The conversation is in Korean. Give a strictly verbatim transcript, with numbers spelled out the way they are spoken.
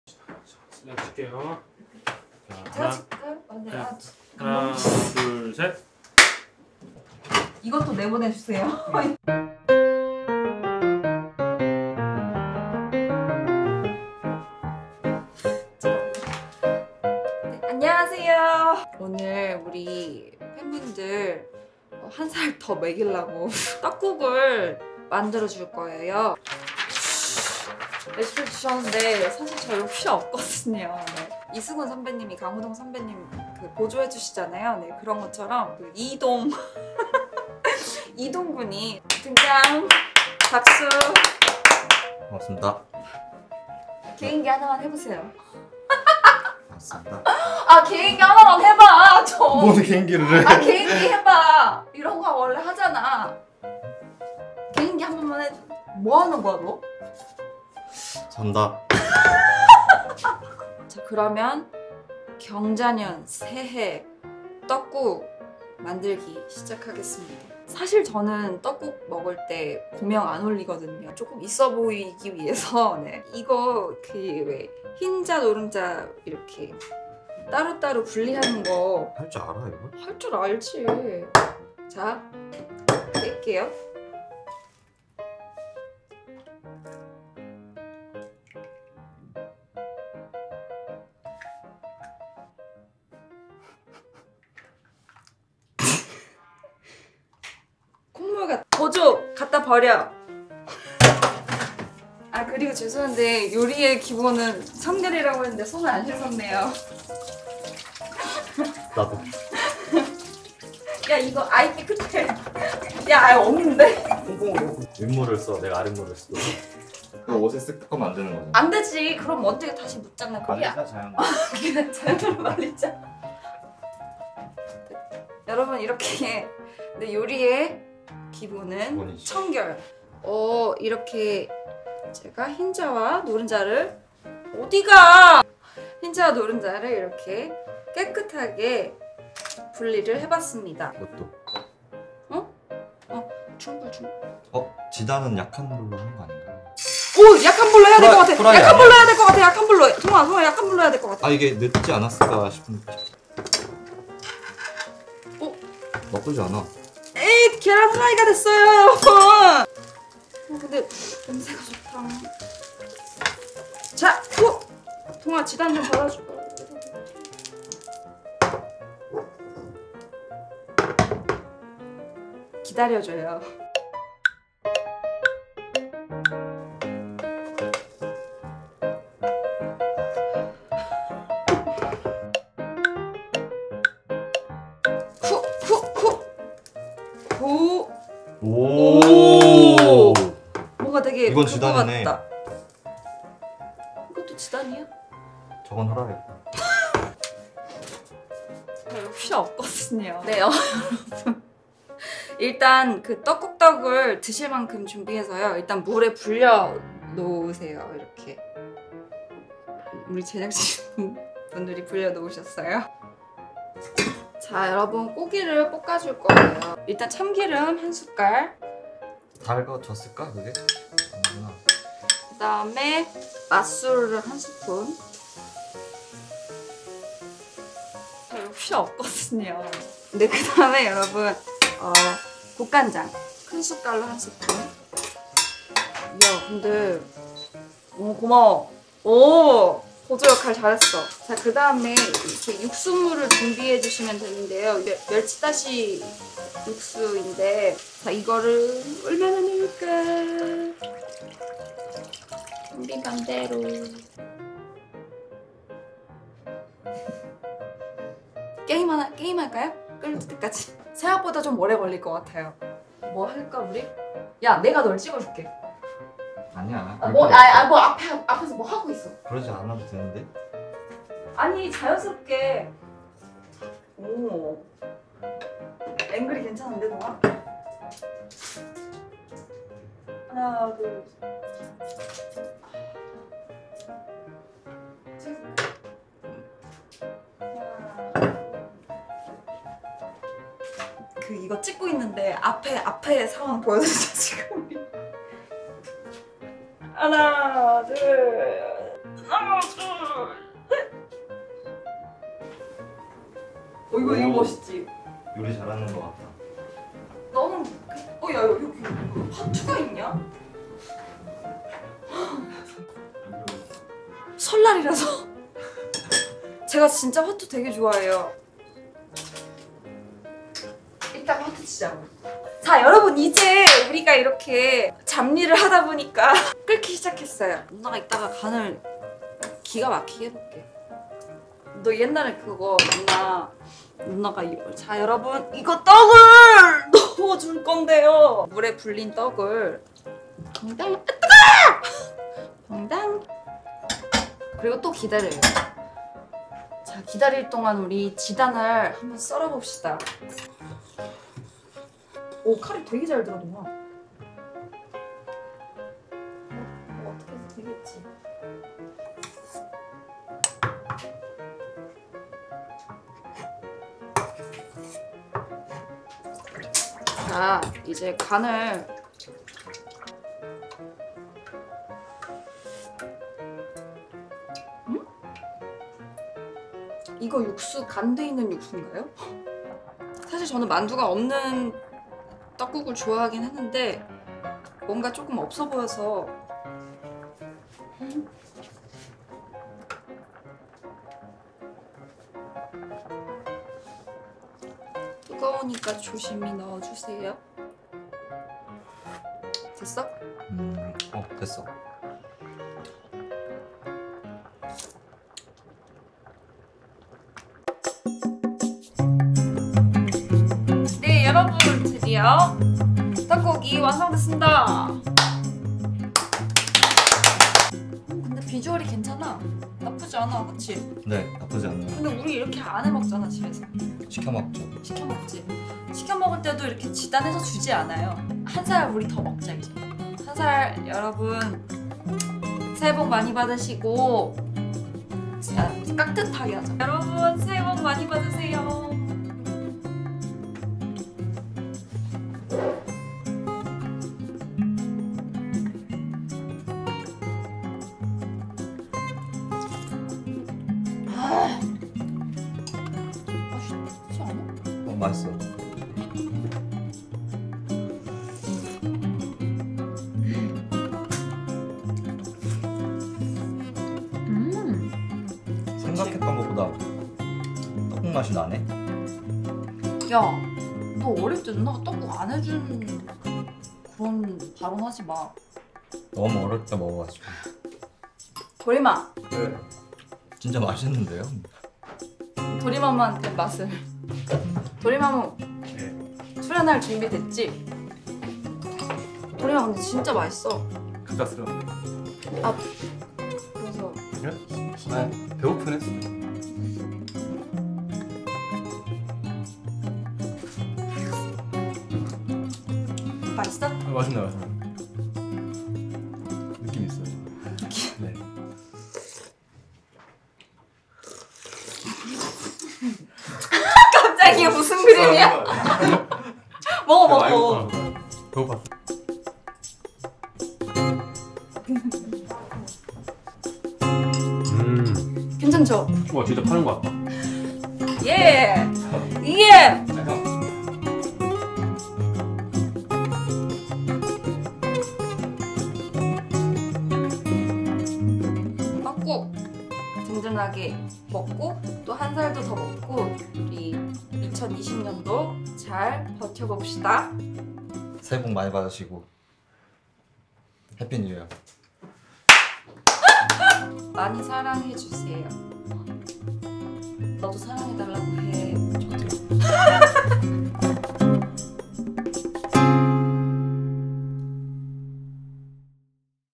내가 칠게요. 제가 칠까요? 아, 네. 아, 하나, 둘, 셋. 이것도 내보내주세요. 네, 안녕하세요. 오늘 우리 팬분들 한 살 더 먹이려고 떡국을 만들어 줄 거예요. 레시피 주셨는데 사실 저희 필요 없거든요. 네. 이승훈 선배님이 강호동 선배님 그 보조해 주시잖아요. 네, 그런 것처럼 그 이동 이동 군이 등장. 박수. 고맙습니다. 개인기 하나만 해보세요. 고맙습니다. 아, 개인기 하나만 해봐. 좀. 뭔 개인기를 해? 아, 개인기 해봐. 이런 거 원래 하잖아. 개인기 한 번만 해줘. 뭐 하는 거야 너? 잔다. 자, 그러면 경자년 새해 떡국 만들기 시작하겠습니다. 사실 저는 떡국 먹을 때 고명 안 올리거든요. 조금 있어 보이기 위해서. 네. 이거 그 왜 흰자 노른자 이렇게 따로따로 분리하는 거 할 줄 알아 이거? 할 줄 알지. 자, 뺄게요. 콧물 보조 갖다 버려. 아, 그리고 죄송한데 요리의 기본은 청결이라고 했는데 손을 안 씻었네요. 나도. 야, 이거 아이 깨끗해. 야, 아예 없는데? 콩콩으로 윗물을 써. 내가 아랫물을 써. 그 옷에 쓱 닦아 만드는 거잖아. 안 되지. 그럼 어떻게 다시 묻잖아. 그게 말리자 자연. 그냥 자연으로 말리자. 여러분, 이렇게 근데 요리의 기본은 기본이지. 청결. 어, 이렇게 제가 흰자와 노른자를 어디가 흰자와 노른자를 이렇게 깨끗하게 분리를 해봤습니다. 이것도. 어? 어, 충분 충분. 어? 지단은 약한 불로 하는 거 아닌가? 오, 약한 불로 해야 될 것 같아. 프라이 약한 아니야? 불로 해야 될 것 같아. 약한 불로. 동아, 동아, 약한 불로 해야 될 것 같아. 아 이게 늦지 않았을까 싶은데. 어? 나쁘지 않아. 에이, 계란 프라이가 됐어요, 여러분. 어, 근데 냄새가 좋다. 자, 후! 동아, 지단 좀 받아줄까? 기다려줘요. 후! 후! 후! 후! 오. 뭔가 되게 이건 그거 지단이네. 같다. 이것도 지단이야? 저건 허락했다. 별로 필요 없거든요. 네, 어, 여러분. 일단 그 떡국떡을 드실 만큼 준비해서요. 일단 물에 불려 놓으세요. 이렇게. 우리 제작진 분들이 불려 놓으셨어요. 자, 여러분, 고기를 볶아줄 거예요. 일단 참기름 한 숟갈. 달궈졌을까 그게? 아니구나. 그 다음에 맛술을 한 스푼. 별로 필요 없거든요. 근데 그 다음에 여러분, 어, 국간장 큰 숟갈로 한 스푼. 야, 근데 오, 고마워. 오, 보조 역할 잘했어. 자, 그 다음에 이렇게 육수물을 준비해 주시면 되는데요. 이게 멸치다시 육수인데, 자, 이거를 얼마나 넣을까? 우리 맘대로. 게임 하나, 게임 할까요? 끓을 때까지. 생각보다 좀 오래 걸릴 것 같아요. 뭐 할까, 우리? 야, 내가 널 찍어줄게. 아니야. 아, 뭐, 아, 아, 뭐 앞에, 앞에서 뭐 하고 있어. 그러지 않아도 되는데. 아니, 자연스럽게. 오. 앵글이 괜찮은데, 동아? 하나, 둘, 셋. 그 이거 찍고 있는데 앞에 앞에 상황 보여주자 지금. 하나, 둘, 하나, 둘. 어 이거 이거 멋있지? 요리 잘하는 것 같다. 너는 어야 여기 화투가 있냐? 설날이라서 제가 진짜 화투 되게 좋아해요. 이따가 화투 치자고. 자 여러분 이제 우리가 이렇게 잡일을 하다 보니까 끓기 시작했어요. 누나가 이따가 간을 기가 막히게 해볼게. 너 옛날에 그거 누나 누나가 이거 자 여러분 이거 떡을 넣어줄 건데요. 물에 불린 떡을 당당 아 뜨거! 당당 그리고 또 기다려요. 자 기다릴 동안 우리 지단을 한번 썰어봅시다. 오 칼이 되게 잘 들어 누나. 뭐 어떻게 해서 되겠지. 자 이제 간을 음? 이거 육수 간 돼 있는 육수인가요? 사실 저는 만두가 없는 떡국을 좋아하긴 했는데 뭔가 조금 없어 보여서 음. 뜨거우니까 조심히 넣어주세요. 됐어? 음, 어 됐어. 네 여러분 드디어 떡국이 완성됐습니다. 음, 근데 비주얼이 괜찮아. 나쁘지 않아, 그치? 네 나쁘지 않네요. 근데 우리 이렇게 안 해먹잖아 집에서. 시켜 먹죠. 시켜 먹지. 시켜 먹을 때도 이렇게 지단해서 주지 않아요. 한 살 우리 더 먹자 이제. 한 살 여러분 새해 복 많이 받으시고 자, 깍듯하게 하자. 여러분 새해 복 많이 받으세요. 아, 맛있지 않아? 어 맛있어. 음. 생각했던 것보다 떡국 맛이 나네. 야, 너 어릴 때 누나가 떡국 안 해준 그런 발언하지 마. 너무 어릴 때 먹어가지고. 도리마, 네. 진짜 맛있는데요? 도리마마한테 맛을. 도리마무 네. 출연할 준비 됐지? 도리마 근데 진짜 맛있어. 갑작스러워. 아, 그래서 그래? 아 배고픈 했어. 맛있어? 아, 맛있네 맛있네. 느낌 있어요. 네. 갑자기 이게 무슨 그림이야? 먹어 먹어. 배고파. 음. 괜찮죠? 와 진짜 파는 거 같다. 예! 예! 떡국 든든하게 먹고 또 한 살도 더 먹고 우리 이천이십 년도 잘 버텨봅시다. 새해 복 많이 받으시고 해피 뉴 이어. 많이 사랑해주세요. 너도 사랑해달라고 해.